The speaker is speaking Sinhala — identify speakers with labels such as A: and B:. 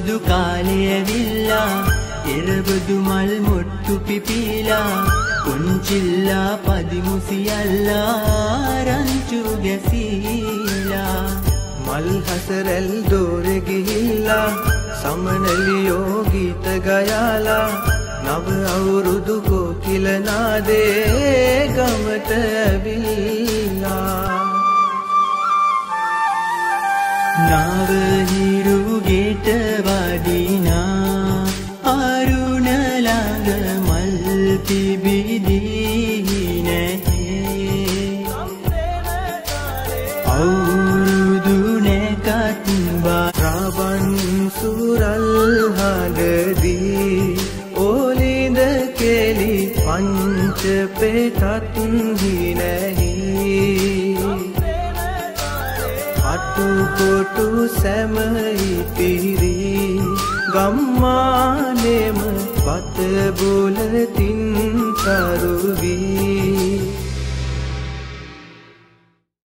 A: අවුරුදු කාලය විල්ලා එරබදු මල් මුට්ටු පිපිලා පුංචිල්ලා පදිමු සියල්ලා රංචු ගැසීලා මල් හසරැල් දෝරෙ ගිහිල්ලා සමනලියෝ ගීත ගයාලා නව අවුරුදු කොකිල නාදේ ගමට ඇවිල්ලා නාව හිරු ගෙට වඩිනා අරුණ ළඟ මල් තිබිදී නැහැ අවුරුදු නැකත් බාරවන් සුරල් හඬදී ඕලින්ද කෙලි පංච පෙතත් හිනැහි අටු කොටු සැම ඉතිරි ගම්මා